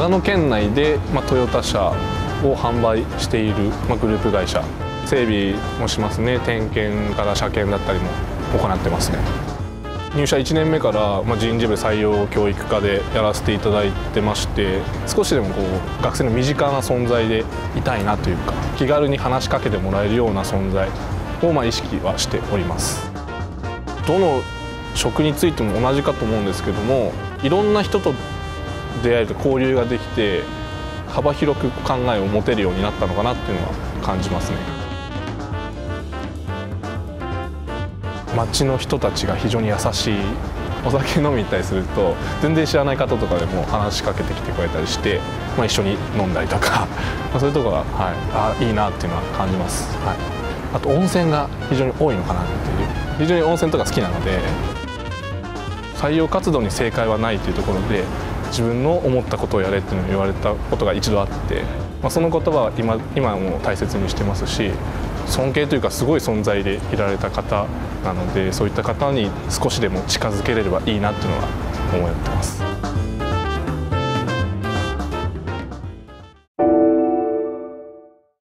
長野県内で、トヨタ車を販売している、グループ会社、整備もしますね。点検から車検だったりも行ってますね。入社1年目から、人事部採用教育課でやらせていただいてまして、少しでも学生の身近な存在でいたいなというか、気軽に話しかけてもらえるような存在を意識はしております。どの職についても同じかと思うんですけども、いろんな人と出会えると交流ができて、幅広く考えを持てるようになったのかなっていうのは感じますね。街の人たちが非常に優しい。お酒飲みに行ったりすると全然知らない方とかでも話しかけてきてくれたりして、一緒に飲んだりとかそういうところが、いいなっていうのは感じます。あと温泉が非常に多いのかなっていう、非常に温泉とか好きなので、採用活動に正解はないというところで自分の思ったことをやれっていうのを言われたことが一度あって、その言葉は今も大切にしてますし、尊敬というかすごい存在でいられた方なので、そういった方に少しでも近づけれればいいなっていうのは思ってます。